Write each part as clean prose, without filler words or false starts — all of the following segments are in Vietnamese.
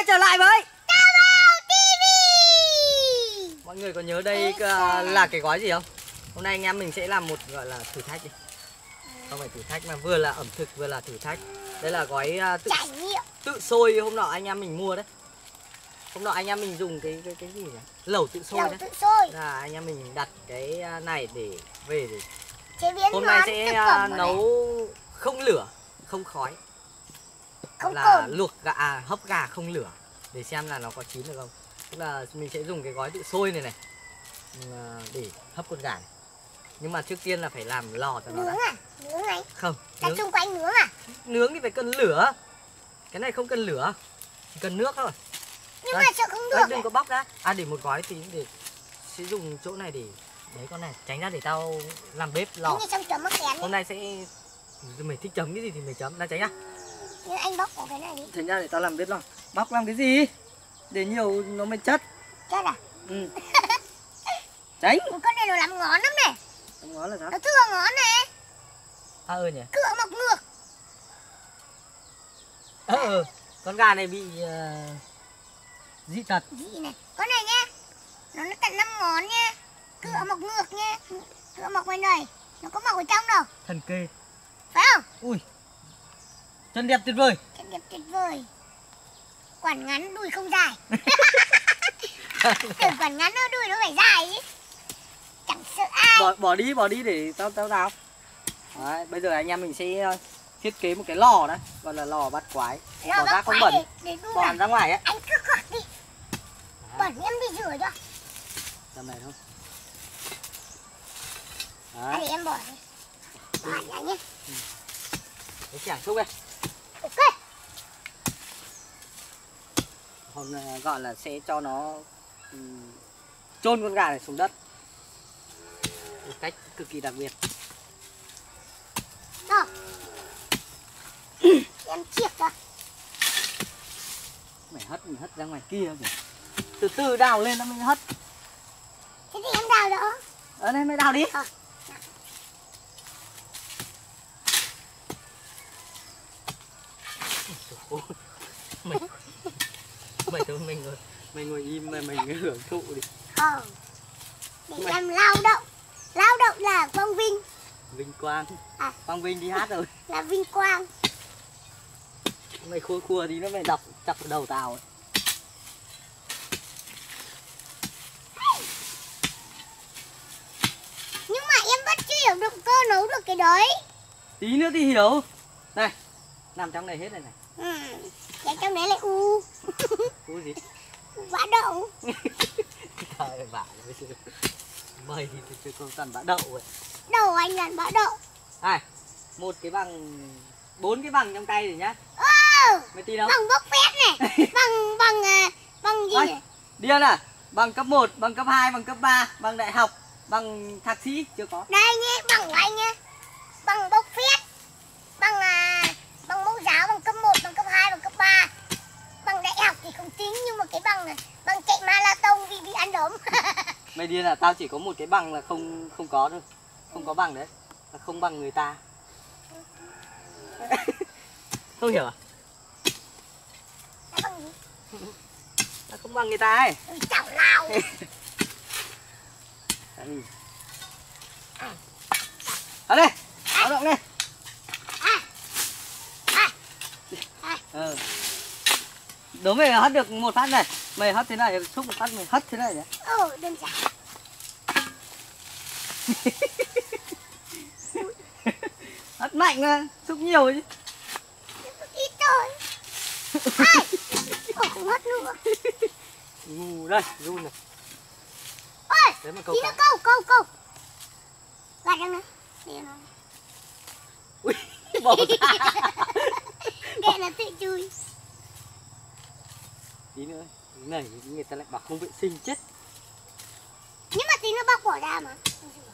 quay trở lại với Cao Bào TV. mọi người có nhớ đây là cái gói gì không? Hôm nay anh em mình sẽ làm một gọi là thử thách đi. Không phải thử thách mà vừa là ẩm thực vừa là thử thách. Đây là gói tự sôi hôm nọ anh em mình mua đấy. Hôm nọ anh em mình dùng cái gì nhỉ? Lẩu tự sôi đấy. Tự sôi. Là anh em mình đặt cái này để về để chế biến. hôm nay sẽ nấu không lửa, không khói. Không là cồn. luộc gà, hấp gà không lửa để xem là nó có chín được không. Tức là mình sẽ dùng cái gói tự sôi này để hấp con gà này. Nhưng mà trước tiên là phải làm lò cho nó nướng đã. à? Nướng này. Không, Đặt nướng. xung quanh nướng à? Nướng thì phải cần lửa. Cái này không cần lửa, chỉ cần nước thôi. Nhưng đây, mà sợ không được. đừng có bóc ra. À để một gói tí để sẽ dùng chỗ này để đấy con này tránh ra để tao làm bếp lò. Như trong chấm mắc kén. Hôm nay sẽ mày thích chấm cái gì thì mày chấm, ra tránh ra. Nhưng anh bóc của cái này đi. Tránh ra để tao làm bếp lò. Bóc làm cái gì? Để nhiều nó mới chất. Chất à? Ừ. Tránh. Con này nó làm ngón lắm này. Làm ngón là sao? Nó thưa ngón này. À nhỉ. Cựa mọc ngược. Con gà này bị dị tật. Dị này. Con này nhá. Nó tận 5 ngón nha. Cựa mọc ngược nha. Cựa mọc bên này. Nó có mọc ở trong đâu. Thần kê. Phải không? Ui. Chân đẹp tuyệt vời. Chân đẹp tuyệt vời. Quản ngắn đuôi không dài. Tưởng quản ngắn nó đuôi nó phải dài ý. Chẳng sợ ai. Bỏ đi để tao đào. Đấy, bây giờ anh em mình sẽ thiết kế một cái lò đấy, gọi là lò bắt quái. Bỏ ra không bẩn. Bỏ hẳn ra ngoài ấy. Anh cứ gọt đi. Bẩn em đi rửa cho. Tầm này thôi. Đấy. Để em bỏ đi. Bỏ ra nhé. Cái chảng xúc đây. Ok. Hôm nay gọi là sẽ cho nó chôn con gà này xuống đất một cách cực kỳ đặc biệt. Đó. Em chiếc ra. Mày hất ra ngoài kia kìa. Từ từ đào lên nó mới hất. Thế thì em đào đó. Ở đây mày đào đi. Mày ngồi im mà mày hưởng thụ đi. Để em lao động. Lao động là quang vinh. Vinh quang. Quang Vinh đi hát rồi. Là vinh quang. Mày khua tí nó mày chọc vào đầu tao ấy. Nhưng mà em vẫn chưa hiểu động cơ nấu được cái đấy. Tí nữa thì hiểu. Này, nằm trong này hết này này. Cái trong đấy là u. U gì? Vã đậu. Trời vả mày thì con toàn vã đậu ấy. Đầu anh là vã đậu. Này, một cái bằng 4 cái bằng trong tay rồi nhá. Mày tin không? Bằng bốc phét này. bằng gì này? Điên à? Bằng cấp 1, bằng cấp 2, bằng cấp 3, bằng đại học, bằng thạc sĩ chưa có. Đây nhé, bằng của anh nhé. Bằng bốc phét. Bằng mẫu giáo, bằng cấp 1, bằng cấp 2, bằng cấp 3. Bằng đại học thì không tính, nhưng mà cái bằng này, bằng chạy marathon vì bị ăn đốm. Mày điên à? Tao chỉ có một cái bằng là không có thôi. Không có bằng đấy. Là không bằng người ta. Không hiểu à? Là bằng gì? Là không bằng người ta ấy. Chảo lao. Ở đây, áo động đây. Đố mày hất được một phát này. Mày hất thế này, xúc một phát mày hất thế này nhá. Đơn giản. Hất mạnh mà, xúc nhiều chứ. Ít thôi. Không hất nữa. Đây, run này. Ôi, tí nữa câu. Gạt ra nữa. Để nó. Ui, bỏ ra. Để nó tự chui. Tí nữa, này người ta lại bảo không vệ sinh chết. Nhưng mà tí nó bóc bỏ ra mà.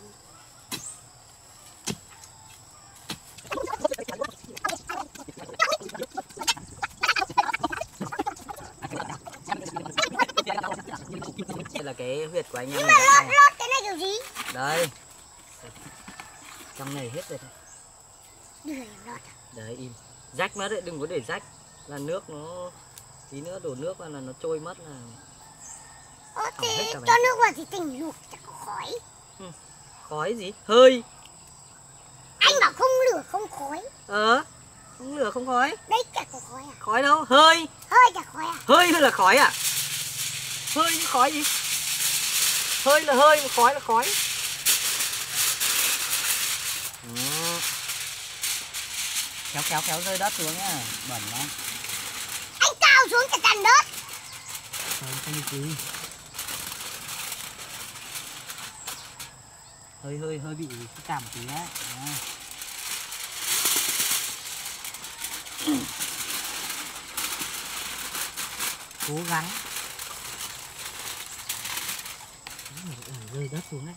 Đây là cái huyệt của anh em. Nhưng mà lót cái này kiểu gì? Đây. Trong này hết rồi. Đưa em lót. Đấy im. Rách mất đấy, đừng có để rách. Là nước nó Tí nữa đổ nước vào là nó trôi mất là Ơ hỏng hết thế cả bánh. cho nước vào thì tỉnh luộc chắc có khói. Khói gì? Hơi. Anh bảo không lửa không khói. Không lửa không khói. Đấy chả có khói à? Khói đâu? Hơi. Hơi chả khói à? Hơi là khói à? Hơi chứ khói gì? Hơi là hơi, mà khói là khói. Khéo rơi đất xuống nhá, bẩn lắm. Anh cao xuống cả tàn đất. Không gì. Hơi bị cảm tí đấy. Cố gắng. Rơi đất xuống đấy.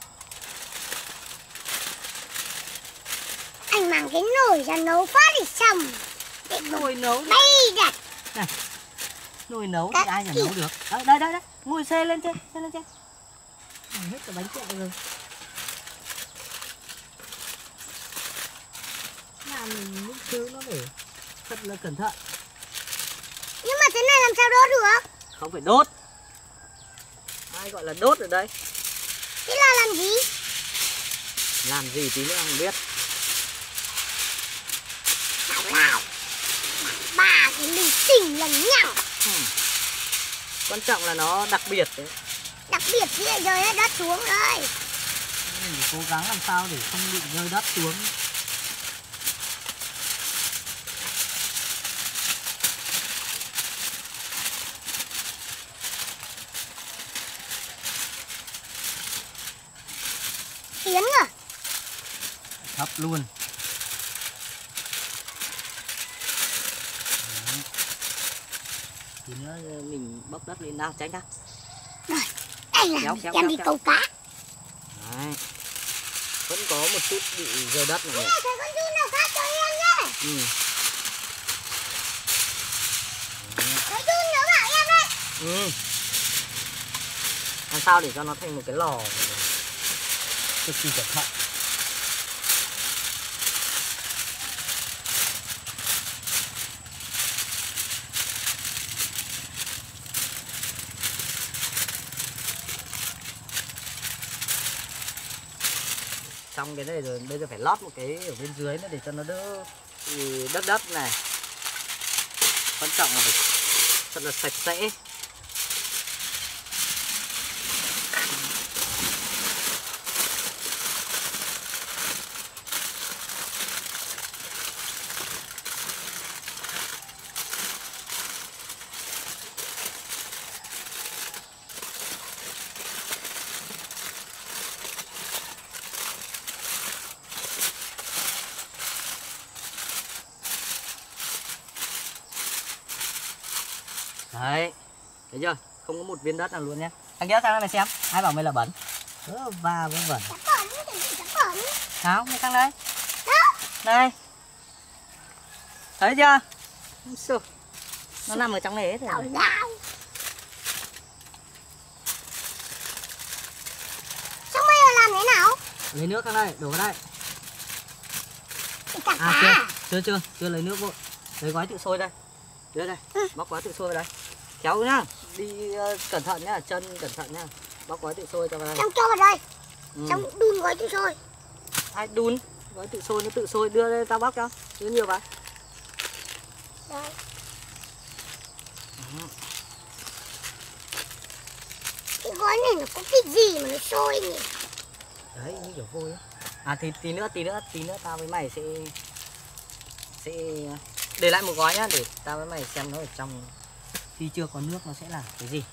Anh mang cái nồi ra nấu phát thì xong. Nồi nấu bay đặt. này. Nồi nấu thì ai mà nấu được. Đây. Ngồi xe lên trên. Hết cả bánh kẹo rồi. Làm mình lúc trước nó phải thật là cẩn thận. Nhưng mà thế này làm sao đốt được? Không phải đốt. Ai gọi là đốt ở đây? Thế là làm gì? Làm gì tí nữa không biết. Nào. Bà thì mình xỉn lần nhau. Quan trọng là nó đặc biệt đấy. Đặc biệt thì lại rơi hết đất xuống rồi. Mình phải cố gắng làm sao để không bị rơi đất xuống. Tiến à? Thấp luôn. Tí nữa mình bốc đất lên nào, tránh ra. Rồi, đây là mình đem đi câu cá. Đấy. Vẫn có một chút bị rơi đất này. Thấy con chun nào khác cho em nhé. Thấy chun nhớ bảo em đấy. Làm sao để cho nó thành một cái lò cực kỳ cẩn thận. Xong cái này rồi bây giờ phải lót một cái ở bên dưới nữa để cho nó đỡ đất này. Quan trọng là phải thật là sạch sẽ. Đấy, thấy chưa? Không có một viên đất nào luôn nhé. Thằng kia sang đây mày xem, ai bảo mày là bẩn? Va với bẩn. Chả bẩn. Nào, mày sang đây. Đâu? Đây. Thấy chưa? Sợ. Nó nằm ở trong này hết rồi. Tào lao. Xong bây giờ làm thế nào? Lấy nước sang đây, đổ vào đây. À Chưa lấy nước vội. Lấy gói tự sôi đây. Đưa đây, bóc gói tự sôi vào đây. Kéo nhá, đi cẩn thận nhá, chân cẩn thận nhá. Bóc gói tự sôi cho vào đây. Xong cho vào đây. Xong đun gói tự sôi. Ai đun, gói tự sôi nó tự sôi, đưa đây tao bóc cho. Đưa nhiều vào. Đây. Cái gói này nó có cái gì mà nó sôi nhỉ? Đấy, như kiểu vôi á. À thì tí nữa tao với mày sẽ để lại một gói nhá, để tao với mày xem nó ở trong khi chưa có nước nó sẽ là cái gì.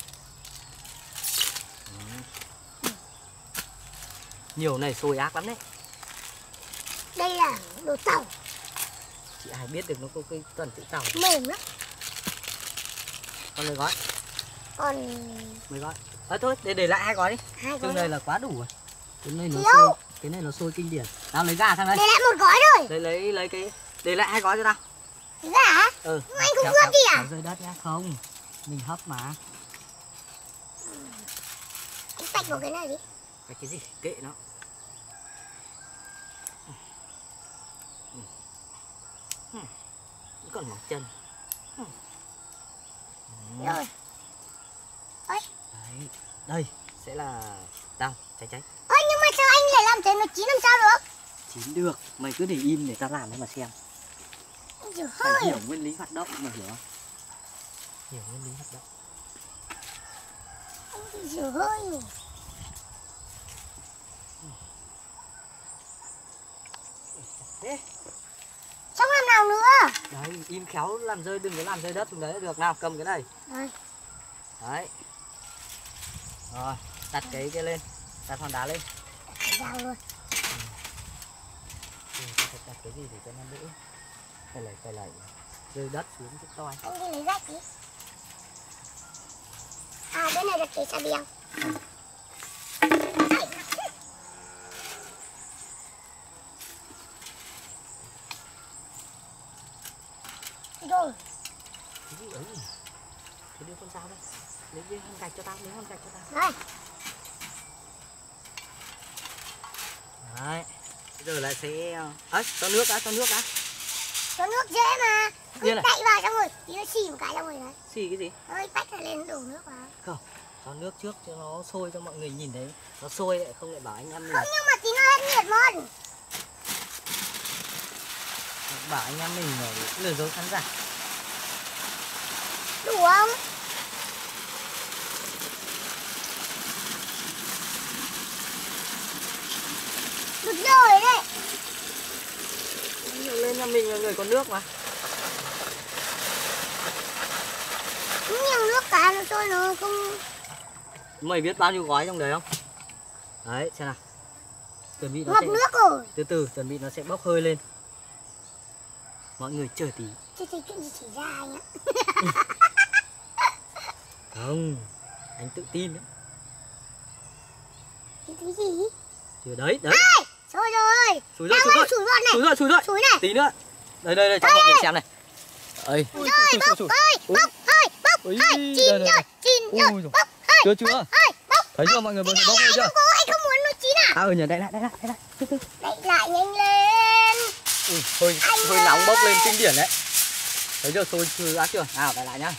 Nhiều này sôi ác lắm đấy. Đây là đồ tàu. Chị ai biết được nó có cái tuần chữ tàu. Mềm lắm. Còn mấy gói? Còn Mấy gói? Thôi để lại 2 gói đi. hai gói. Chừng này là quá đủ rồi. Cái này nó Thiếu. sôi, cái này nó sôi kinh điển. Tao lấy gà sang đây. Để lại một gói rồi. Lấy cái để lại 2 gói cho tao. Gà hả? Ừ. Anh không ướp gì à? Rơi đất nhá. Không. Mình hấp mà. Anh tạch vào cái này đi. Cái gì? Kệ nó. Vẫn còn mỏng chân. Rồi. Ôi. Đấy. Đây sẽ là tao tránh. Ôi nhưng mà sao anh lại làm thế nó chín làm sao được? Chín được, mày cứ để im để tao làm cho mà xem. Trời Phải ơi. hiểu nguyên lý hoạt động mà hiểu không? Hiểu nguyên lý hoạt động. Trời ơi. Thế. Xong làm nào nữa? Đấy, im khéo làm rơi, đừng có làm rơi đất xuống đấy là được. Nào, cầm cái này. Đây. Đấy. Rồi, đặt cái kia lên, đặt hòn đá lên. Vào luôn. Đặt cái gì để cho nó đỡ. Phải lại rơi đất xuống rất to. Anh đi lấy rách đi. À bên này đặt cái xà beng. Rồi. Cái gì ấy? Thế đưa con dao đây. Lấy cái hòn gạch cho tao, lấy hòn gạch cho tao. Đây. Đấy. Bây giờ là sẽ cho nước đã, cho nước đã. Cho nước dễ mà. Điên à? Chạy vào xong rồi, tí nó xì một cái xong rồi đấy. Xì cái gì? Ơi, tách lại lên đổ nước vào. Không, cho nước trước cho nó sôi cho mọi người nhìn thấy. Nó sôi lại không lại bảo anh em mình. Không nhưng mà tí nó hết nhiệt mất. Bảo anh em mình lừa dối khán giả. Đủ không? Được rồi đấy. Lên nhà mình là người có nước mà. Nhiều nước cả nó trôi nó không. Mày biết bao nhiêu gói trong đấy không? Đấy, xem nào. Chuẩn bị nó Ngập sẽ nước rồi. từ từ chuẩn bị nó sẽ bốc hơi lên. Mọi người chờ tí. Chứ thấy chuyện gì xảy ra anh ạ. Không, anh tự tin đấy. Chứ thấy gì? Chưa đấy, đấy. Đây, rồi rồi. Sủi rồi, sủi rồi. Sủi luôn này. Sủi rồi, sủi rồi. Sủi này. Tí nữa. Đây cho mọi người xem này. Ơi. Rồi, bốc ơi, bốc ơi, bốc ơi. Chín rồi, chín rồi, bốc ơi. Chưa chưa? Bốc ơi, bốc. Thấy chưa mọi người vừa bốc Này chưa? không có, anh không muốn nó chín à? À nhờ đây lại. Từ từ. Đậy lại nhanh lên. Hơi nóng bốc lên kinh điển đấy. Thấy chưa, sôi chưa ác chưa? Nào đợi lại nhá.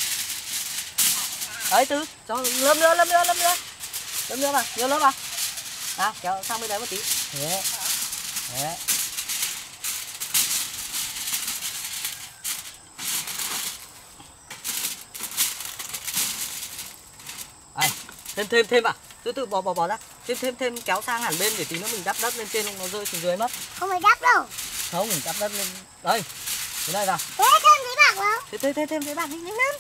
Đấy Tư, cho lớp nữa vào, nhiều lớp vào. Nào, kéo sang bên đấy một tí. Thế. Đấy. Đây, thêm à? Từ bỏ ra. Thêm kéo sang hẳn bên để tí nữa mình đắp đất lên trên không nó rơi xuống dưới mất. Không phải đắp đâu. Không, mình đắp đất lên. Đây. Cái này vào. Thế thêm giấy bạc vào. Thêm giấy bạc nhanh lên.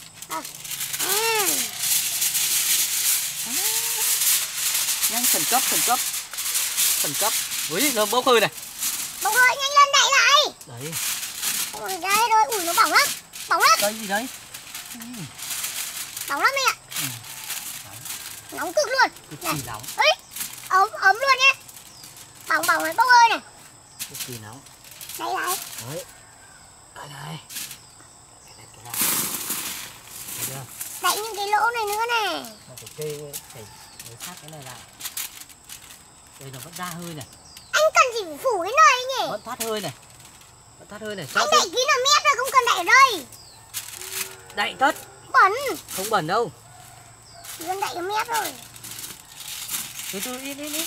Nhanh khẩn cấp. Ui, nó bốc hơi này. Bốc hơi nhanh lên đậy lại. Đấy. Ôi đây rồi, ui nó bỏng lắm. Đây gì đấy? Bỏng lắm mẹ. Nóng cực luôn. Cực kỳ nóng. Ấy, ấm luôn nhé. Bỏng này bốc hơi này. Cực kỳ nóng. Đậy lại. Đấy. Đây. Cái này. Thấy chưa? Đậy những cái lỗ này nữa này. Nó phải kê phải sát cái này lại. Đây nó vẫn ra hơi này. Anh cần gì phải phủ cái này nhỉ? Vẫn thoát hơi này. Anh đậy kỹ là mét rồi, không cần đậy ở đây. Đậy tất. Bẩn. Không bẩn đâu. Chỉ cần đậy ở mét rồi. Từ từ đi.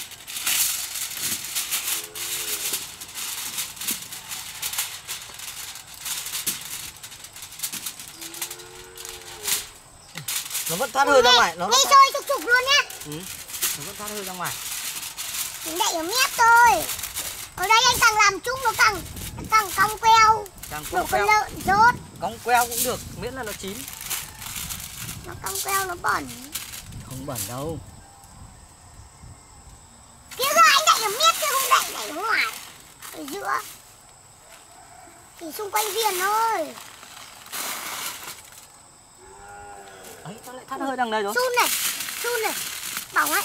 Nó vẫn thoát hơi ra ngoài. Nó nghe sôi trục luôn nhá. Nó vẫn thoát hơi ra ngoài. Mình đậy ở mét thôi. Ở đây anh càng làm chung nó càng cong queo. Càng Đổ cong con queo. lợn rốt. Cong queo cũng được, miễn là nó chín. Nó cong queo nó bẩn. Không bẩn đâu. Kia rồi anh đậy ở mét chứ không đậy ở ngoài. Ở giữa. Chỉ xung quanh viên thôi. Ấy, nó lại thoát hơi đằng đây rồi. Sun này. Bỏng ấy.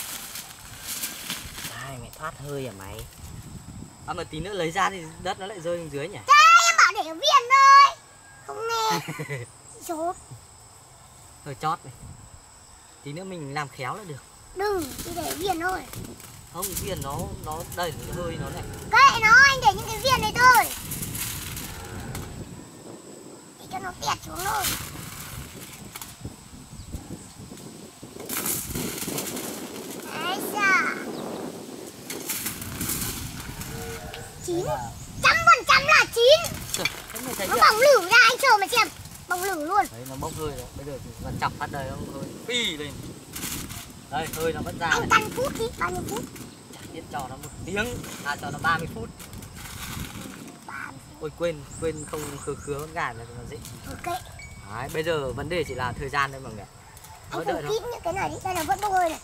Ai mày thoát hơi à mày? Mà tí nữa lấy ra thì đất nó lại rơi xuống dưới nhỉ? Thế em bảo để ở viên thôi. Không nghe. Rốt. Thôi chót này. Tí nữa mình làm khéo là được. Đừng, chỉ để ở viên thôi. Không, viên nó đây hơi nó này. Kệ nó, anh để những cái viên này thôi. Để cho nó tẹt xuống thôi. chín. là 100% là chín. không thể thấy Nó chưa? bỏng lửng ra anh chờ mà xem. Bỏng lửng luôn. Đấy nó bốc hơi rồi. Bây giờ chỉ cần chọc phát đây nó hơi phi lên. Đây hơi nó vẫn ra Anh này. căn phút đi, bao nhiêu phút? Chả biết cho nó 1 tiếng, cho nó 30 phút. 30 phút. Ôi quên không khứa con gà là nó dễ. Ok. Đấy, bây giờ vấn đề chỉ là thời gian thôi mọi người. Anh Đợi thử thôi. kín những cái này đi, đây là vẫn bốc hơi này.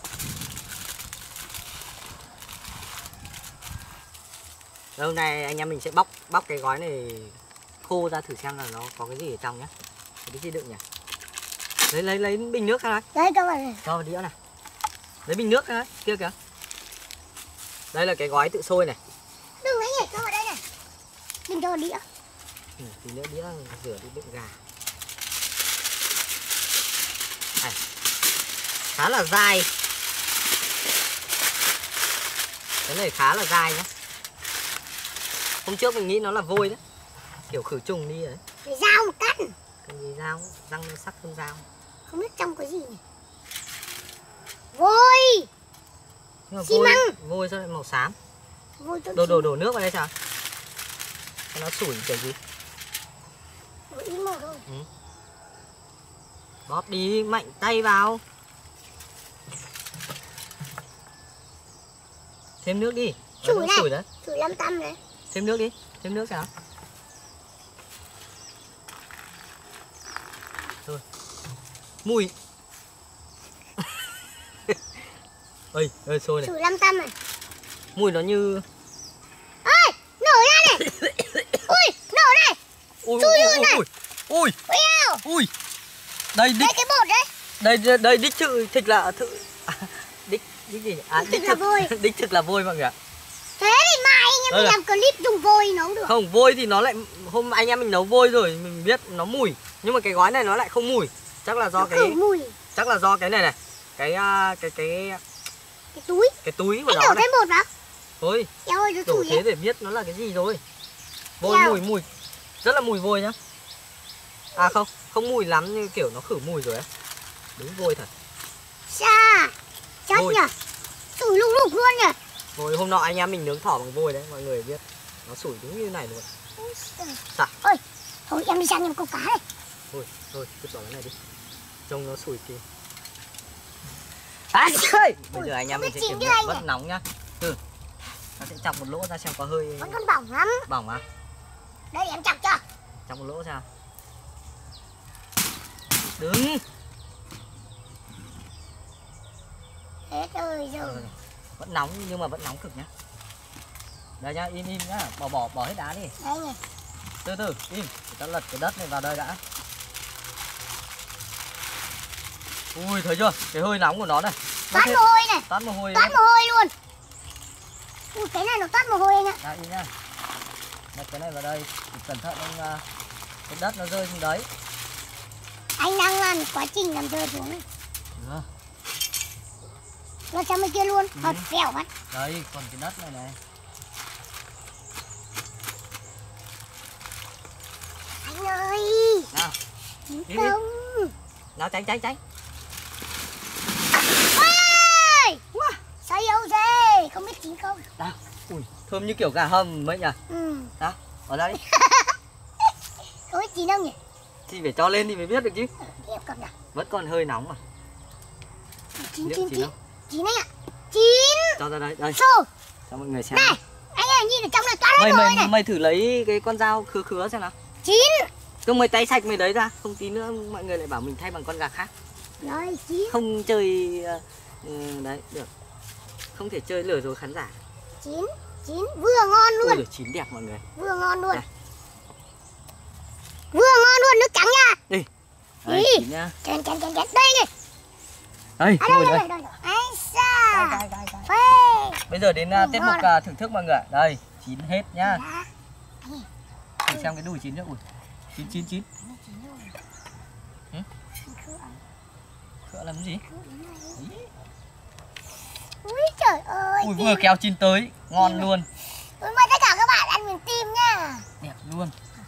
Rồi hôm nay anh em mình sẽ bóc cái gói này khô ra thử xem là nó có cái gì ở trong nhá. Cái gì đựng nhỉ? Lấy bình nước ra đây. Đây các bạn. Cho vào đĩa này. Lấy bình nước ra đấy, kia kìa. Đây là cái gói tự sôi này. Đừng lấy nhảy cho vào đây này. Đừng cho vào đĩa. Tí nữa đĩa rửa đi đựng gà. Này. Khá là dai. Cái này khá là dai nhá. Hôm trước mình nghĩ nó là vôi đấy. Kiểu khử trùng đi đấy. Phải dao một cắt. Cái gì dao, răng nó sắc hơn dao. Không biết trong cái gì nhỉ? Vôi. Nhưng mà Xi măng. vôi sao lại màu xám? Vôi tôi Đổ nước vào đây sao? Cho nó sủi kiểu gì? đổ ít màu thôi. Bóp đi, mạnh tay vào. Thêm nước đi. Sủi Nó này. sủi đấy. Sủi 500 này. Thêm nước đi. Thêm nước sao? Rồi. Mùi. Ơi, sôi này. Sủi 500 này. Mùi nó như... Ơi, nở ra này. Ui, nở này. Ui, Chui luôn này. ui. Ui eo. Ui. Đây Đây cái bột đấy. đây đích thực là đích gì nhỉ? Đích thực là vôi. Đích thực là vôi mọi người ạ. Thế thì mai anh em mình làm clip dùng vôi nấu được. Không, vôi thì nó lại hôm anh em mình nấu vôi rồi mình biết nó mùi, nhưng mà cái gói này nó lại không mùi. Chắc là do Nó cái khử mùi. chắc là do cái này này. Cái túi. cái túi của Anh nó đổ này. thêm bột vào. Thôi, Eo ơi, nó đổ sủi thế ấy. để biết nó là cái gì rồi. Vôi Eo. mùi rất là mùi vôi nhá. À không mùi lắm như kiểu nó khử mùi rồi ấy. Đúng vôi thật. Xa. Chất Vôi. nhỉ. Sủi lục lục luôn nhỉ. Vôi hôm nọ anh em mình nướng thỏ bằng vôi đấy, mọi người biết. Nó sủi đúng như này luôn. Sao? Ôi, thôi em đi sang em câu cá này. Thôi, cứ bỏ cái này đi. Trông nó sủi kìa. À, trời! Bây giờ anh em mình sẽ kiểm tra vẫn nóng nhá. Từ. Nó sẽ chọc một lỗ ra xem có hơi Vẫn còn bỏng lắm. bỏng à? Đây em chọc cho. Chọc một lỗ sao? Đứng. Hết rồi rồi. Vẫn nóng nhưng mà vẫn nóng cực nhá. Đây nhá, im nhá, bỏ hết đá đi. Đây nhỉ. Từ im, để ta lật cái đất này vào đây đã. Ui thấy chưa? Cái hơi nóng của nó này. Toát mồ hôi này. Toát mồ hôi. Toát mồ hôi luôn. Ui, cái này nó toát mồ hôi anh ạ. Đây im nhá. Đặt cái này vào đây, cẩn thận anh cái đất nó rơi xuống đấy. Anh đang làm quá trình làm rơi xuống này. Được. Nó sang bên kia luôn, thật dẻo mắt. Đây, còn cái đất này này. Anh ơi. Nào. Chín Đi. không. Nào tránh. Ôi! Sao yêu thế? Không biết chín không? Nào. Ui, thơm như kiểu gà hầm mấy nhỉ? Ừ. Nào, bỏ ra đi. Không biết chín không nhỉ? Thì phải cho lên thì mới biết được chứ. Em cầm nào. Vẫn còn hơi nóng mà. Chín. Không? Chín anh ạ. Chín. Cho ra đây, đây. Xô. Cho mọi người xem. Này, anh ơi nhìn ở trong này toát hết rồi này. Mày thử lấy cái con dao khứa xem nào. Chín. Cứ mày tay sạch mày đấy ra, không tí nữa mọi người lại bảo mình thay bằng con gà khác. Rồi, chín. Không chơi đấy, được. Không thể chơi lừa dối khán giả. Chín. Chín, vừa ngon luôn. Ui, chín đẹp mọi người. Vừa ngon luôn. Đây. Vừa ngon luôn, nước trắng nha. Đi. Đây, Đi. chín nhá. Chén. Đây này. Đây, À, ngồi đây. đây. Ai xa. Gai. Phê. Bây giờ đến tiết mục thưởng thức mọi người. Đây, chín hết nhá. Dạ. Thử xem cái đùi chín nữa. Ui. Chín. Khựa làm gì? Ui trời ơi. Ui vừa kéo chín tới, ngon luôn. Ui mời tất cả các bạn ăn miếng tim nha. Đẹp luôn.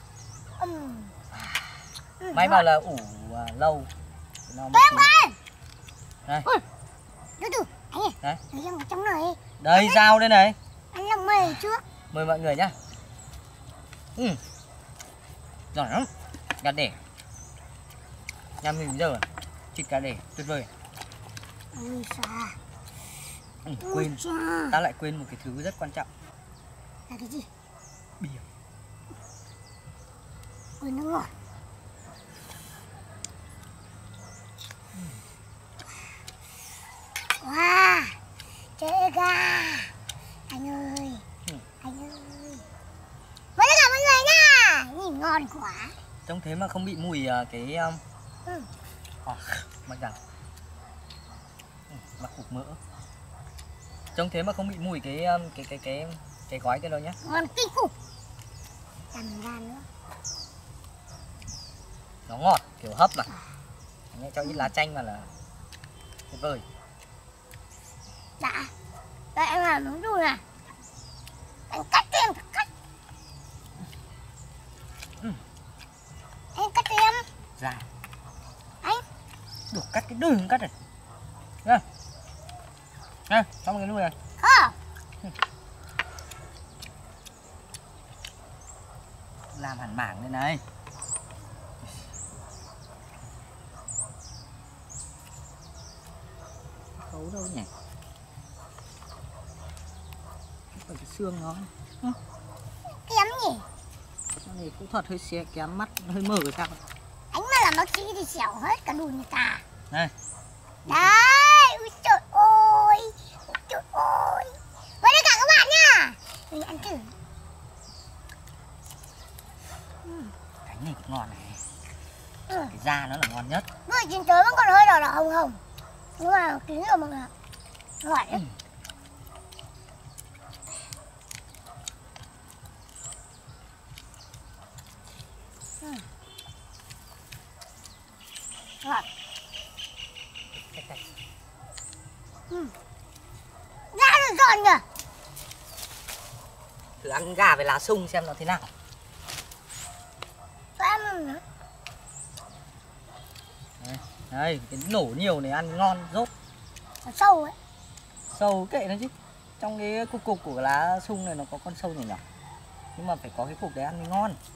Máy Bảo là ủ lâu. Em ơi. Đây. Từ anh ơi. Đấy. Lấy trong này. Đây dao đây này. Anh làm mề trước. Mời mọi người nhá. Giỏi lắm. Gà đẻ. Nhà mình bây giờ thịt gà đẻ tuyệt vời. Ui xa. Quên. Ta lại quên một cái thứ rất quan trọng. Là cái gì? Bia. Ui nó ngọt. Wow, chơi gà. Anh ơi, anh ơi. Với tất cả mọi người nha. Nhìn ngon quá. Trông thế mà không bị mùi cái mặc rằng mặc cục mỡ. Trông thế mà không bị mùi cái gói cái đâu nhá. Ngon kinh khủng. Làm ra nữa. Nó ngọt kiểu hấp mà. Anh cho ít lá chanh vào là tuyệt vời. Đã. Đây em làm đúng rồi nè. Anh cắt cho em cắt. Anh cắt cho em. Dài. Anh. Đủ cắt cái đuôi không cắt rồi. Nè. Nè, xong cái đuôi này. Làm hẳn mảng đây này. Khấu đâu nhỉ? Cái xương nó Kém nhỉ? Cái này cũng thật hơi xé kém mắt, hơi mở rồi sao? Anh mà làm bác sĩ thì xẻo hết cả đùi người ta. Đây. Đấy, ui trời ơi. Ui trời ơi. Với tất cả các bạn nha. Mình ăn thử. Cái này cũng ngon này. Cái da nó là ngon nhất. Vừa chín tới vẫn còn hơi đỏ đỏ hồng hồng. Nhưng mà chín rồi mọi người ạ. Ngọt đấy. Ngọt. Da nó giòn nhỉ? Thử ăn gà với lá sung xem nó thế nào. Em nữa. Đây, cái nổ nhiều này ăn ngon rốt. Nó sâu ấy. Sâu kệ nó chứ. Trong cái cục của lá sung này nó có con sâu nhỏ nhỏ. Nhưng mà phải có cái cục đấy ăn mới ngon.